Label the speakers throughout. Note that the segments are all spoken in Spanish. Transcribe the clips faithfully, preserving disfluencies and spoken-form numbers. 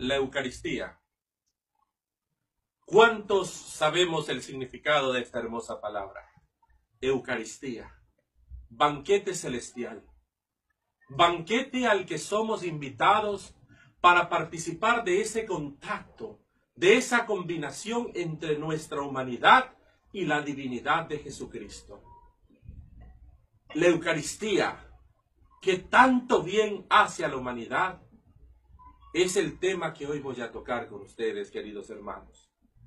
Speaker 1: la Eucaristía. ¿Cuántos sabemos el significado de esta hermosa palabra? Eucaristía, banquete celestial, banquete al que somos invitados para participar de ese contacto, de esa combinación entre nuestra humanidad y la divinidad de Jesucristo. La Eucaristía, que tanto bien hace a la humanidad, es el tema que hoy voy a tocar con ustedes, queridos hermanos.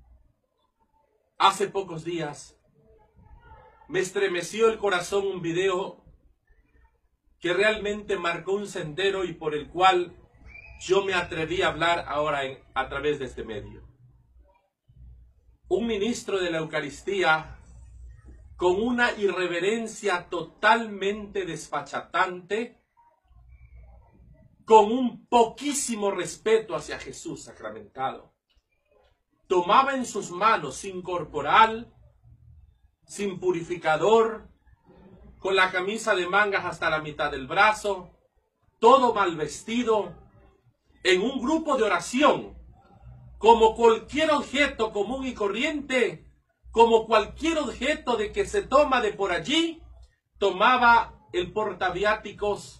Speaker 1: Hace pocos días me estremeció el corazón un video que realmente marcó un sendero y por el cual yo me atreví a hablar ahora en, a través de este medio. Un ministro de la Eucaristía, con una irreverencia totalmente desfachatante, con un poquísimo respeto hacia Jesús sacramentado, tomaba en sus manos sin corporal, sin purificador, con la camisa de mangas hasta la mitad del brazo, todo mal vestido, en un grupo de oración, como cualquier objeto común y corriente, como cualquier objeto de que se toma de por allí, tomaba el portaviáticos,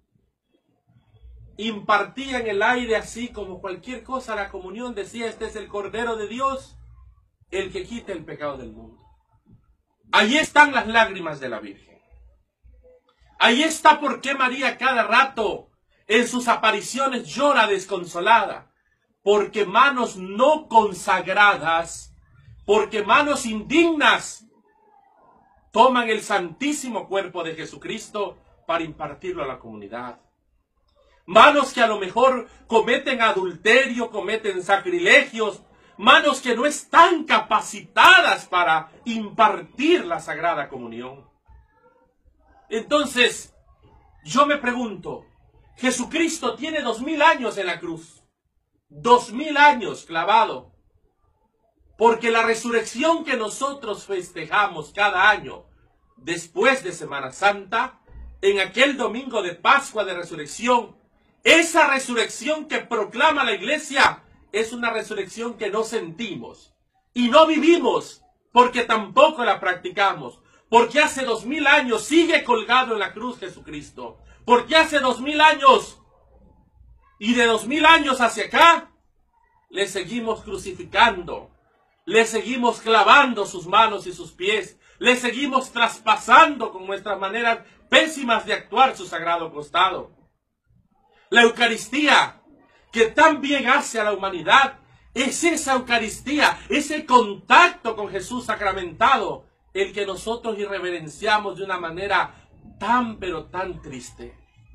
Speaker 1: impartía en el aire así como cualquier cosa la comunión, decía: este es el Cordero de Dios, el que quita el pecado del mundo. Allí están las lágrimas de la Virgen. Ahí está por qué María cada rato en sus apariciones llora desconsolada. Porque manos no consagradas, porque manos indignas, toman el santísimo cuerpo de Jesucristo para impartirlo a la comunidad. Manos que a lo mejor cometen adulterio, cometen sacrilegios, manos que no están capacitadas para impartir la Sagrada Comunión. Entonces, yo me pregunto, Jesucristo tiene dos mil años en la cruz, dos mil años clavado, porque la resurrección que nosotros festejamos cada año después de Semana Santa, en aquel domingo de Pascua de Resurrección, esa resurrección que proclama la Iglesia es una resurrección que no sentimos y no vivimos porque tampoco la practicamos. Porque hace dos mil años sigue colgado en la cruz Jesucristo. Porque hace dos mil años y de dos mil años hacia acá le seguimos crucificando, le seguimos clavando sus manos y sus pies, le seguimos traspasando con nuestras maneras pésimas de actuar su sagrado costado. La Eucaristía, que tan bien hace a la humanidad, es esa Eucaristía, ese contacto con Jesús sacramentado, el que nosotros irreverenciamos de una manera tan pero tan triste.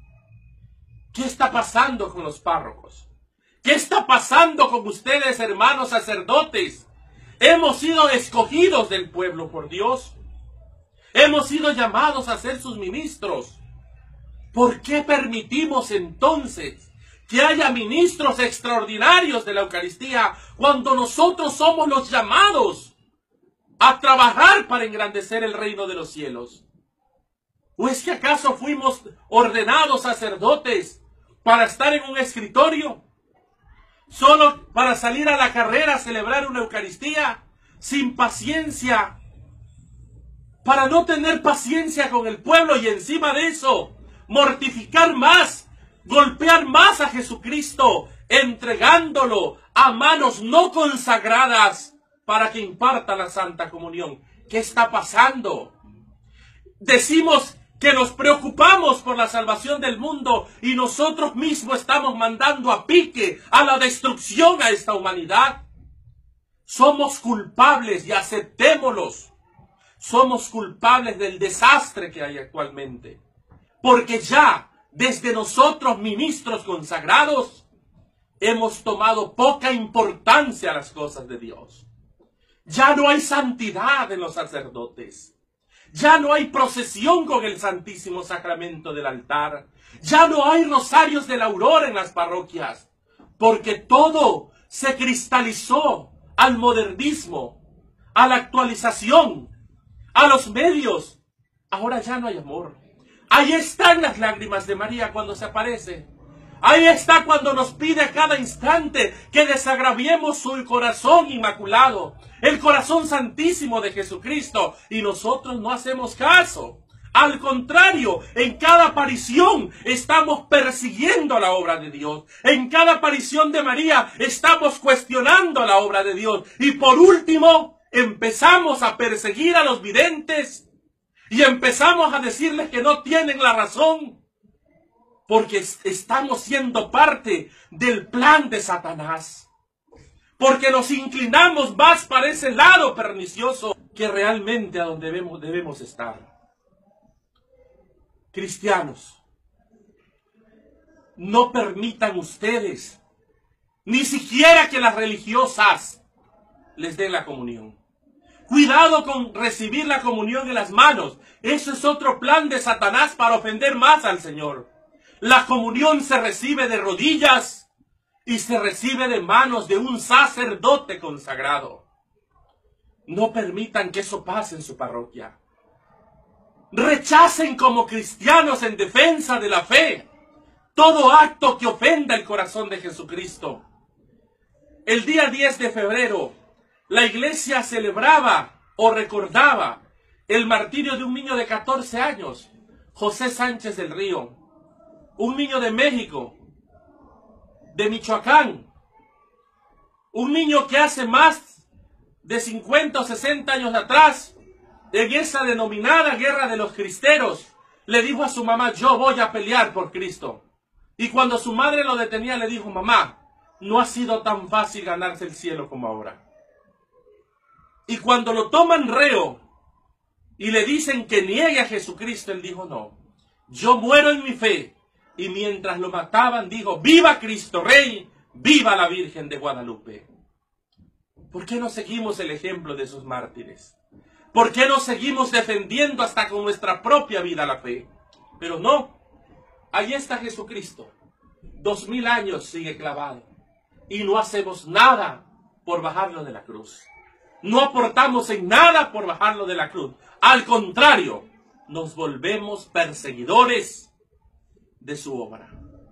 Speaker 1: ¿Qué está pasando con los párrocos? ¿Qué está pasando con ustedes, hermanos sacerdotes? Hemos sido escogidos del pueblo por Dios. Hemos sido llamados a ser sus ministros. ¿Por qué permitimos entonces que haya ministros extraordinarios de la Eucaristía cuando nosotros somos los llamados a trabajar para engrandecer el reino de los cielos? ¿O es que acaso fuimos ordenados sacerdotes para estar en un escritorio? ¿Solo para salir a la carrera a celebrar una Eucaristía sin paciencia? Para no tener paciencia con el pueblo y encima de eso mortificar más, golpear más a Jesucristo, entregándolo a manos no consagradas para que imparta la Santa Comunión. ¿Qué está pasando? Decimos que nos preocupamos por la salvación del mundo y nosotros mismos estamos mandando a pique, a la destrucción a esta humanidad. Somos culpables y aceptémoslos. Somos culpables del desastre que hay actualmente. Porque ya desde nosotros, ministros consagrados, hemos tomado poca importancia a las cosas de Dios. Ya no hay santidad en los sacerdotes. Ya no hay procesión con el Santísimo Sacramento del altar. Ya no hay rosarios de la aurora en las parroquias. Porque todo se cristalizó al modernismo, a la actualización, a los medios. Ahora ya no hay amor. Ahí están las lágrimas de María cuando se aparece. Ahí está cuando nos pide a cada instante que desagraviemos su corazón inmaculado, el corazón santísimo de Jesucristo, y nosotros no hacemos caso. Al contrario, en cada aparición estamos persiguiendo la obra de Dios. En cada aparición de María estamos cuestionando la obra de Dios. Y por último, empezamos a perseguir a los videntes y empezamos a decirles que no tienen la razón, porque estamos siendo parte del plan de Satanás. Porque nos inclinamos más para ese lado pernicioso que realmente a donde debemos, debemos estar. Cristianos, no permitan ustedes ni siquiera que las religiosas les den la comunión. Cuidado con recibir la comunión en las manos. Eso es otro plan de Satanás para ofender más al Señor. La comunión se recibe de rodillas y se recibe de manos de un sacerdote consagrado. No permitan que eso pase en su parroquia. Rechacen como cristianos en defensa de la fe todo acto que ofenda el corazón de Jesucristo. El día diez de febrero, la iglesia celebraba o recordaba el martirio de un niño de catorce años, José Sánchez del Río, un niño de México, de Michoacán, un niño que hace más de cincuenta o sesenta años atrás, en esa denominada guerra de los cristeros, le dijo a su mamá: yo voy a pelear por Cristo. Y cuando su madre lo detenía, le dijo: mamá, no ha sido tan fácil ganarse el cielo como ahora. Y cuando lo toman reo y le dicen que niegue a Jesucristo, él dijo: no, yo muero en mi fe. Y mientras lo mataban, dijo: viva Cristo Rey, viva la Virgen de Guadalupe. ¿Por qué no seguimos el ejemplo de esos mártires? ¿Por qué no seguimos defendiendo hasta con nuestra propia vida la fe? Pero no, ahí está Jesucristo. Dos mil años sigue clavado. Y no hacemos nada por bajarlo de la cruz. No aportamos en nada por bajarlo de la cruz. Al contrario, nos volvemos perseguidores de su obra.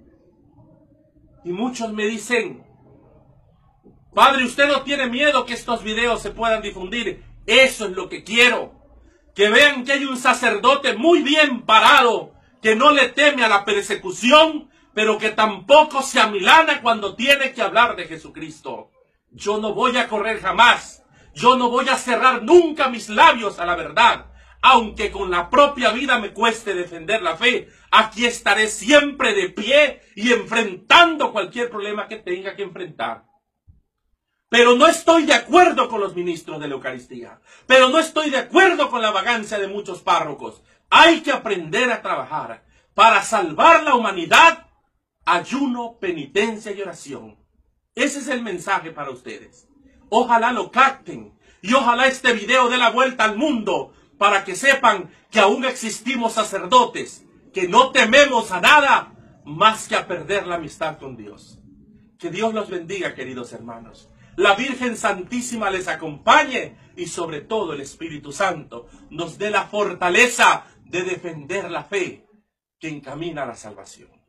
Speaker 1: Y muchos me dicen: padre, ¿usted no tiene miedo que estos videos se puedan difundir? Eso es lo que quiero. Que vean que hay un sacerdote muy bien parado, que no le teme a la persecución, pero que tampoco se amilana cuando tiene que hablar de Jesucristo. Yo no voy a correr jamás. Yo no voy a cerrar nunca mis labios a la verdad. Aunque con la propia vida me cueste defender la fe, aquí estaré siempre de pie y enfrentando cualquier problema que tenga que enfrentar. Pero no estoy de acuerdo con los ministros de la Eucaristía. Pero no estoy de acuerdo con la vagancia de muchos párrocos. Hay que aprender a trabajar para salvar la humanidad. Ayuno, penitencia y oración. Ese es el mensaje para ustedes. Ojalá lo capten. Y ojalá este video dé la vuelta al mundo para que sepan que aún existimos sacerdotes, que no tememos a nada más que a perder la amistad con Dios. Que Dios los bendiga, queridos hermanos. La Virgen Santísima les acompañe y sobre todo el Espíritu Santo nos dé la fortaleza de defender la fe que encamina a la salvación.